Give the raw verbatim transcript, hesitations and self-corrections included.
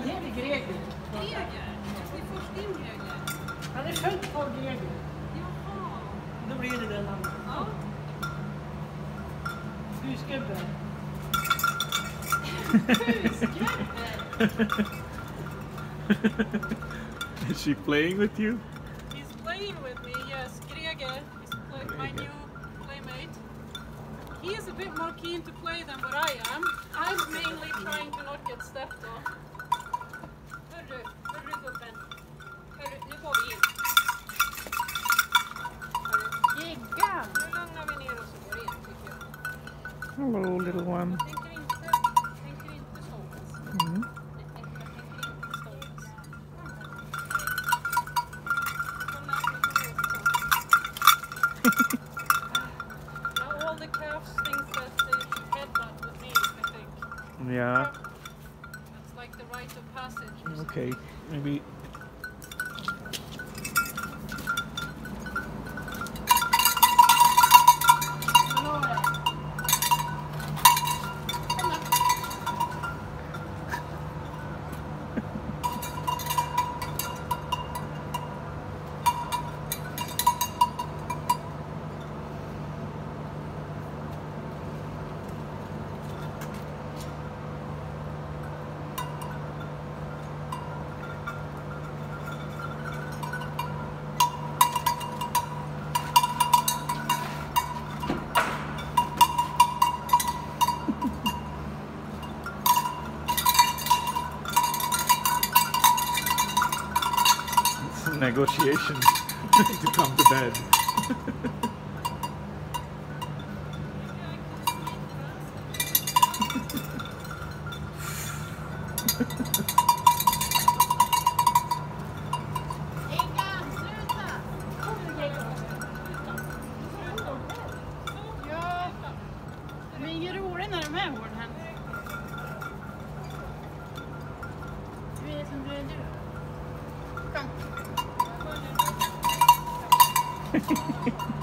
heter Greger. Greger? Det är först din Greger. Han är född på Greger. Jaha. Då blir det den namnet. Ja. Husgubbe. Husgubbe. Is she playing with you? He's playing with me, yes. Greger is play my new playmate. He is a bit more keen to play than what I am. I'm mainly trying to not get stepped on. Hörru, hörru gubben. Hörru, nu går vi in. Hörru, Giggan! Nu lugnar vi ner oss och går in, tycker jag. Hello, little one. Jag tänker inte, tänker inte sågas. Mm. Jag tänker inte sågas. Now all the calves think that they should headbutt with me, I think. Yeah. That's like the rite of passage. or something. Okay. Maybe. Negotiation to come to bed. Ja, men ingen rolig när de är hårdhänta. Du är som du är du. Kom.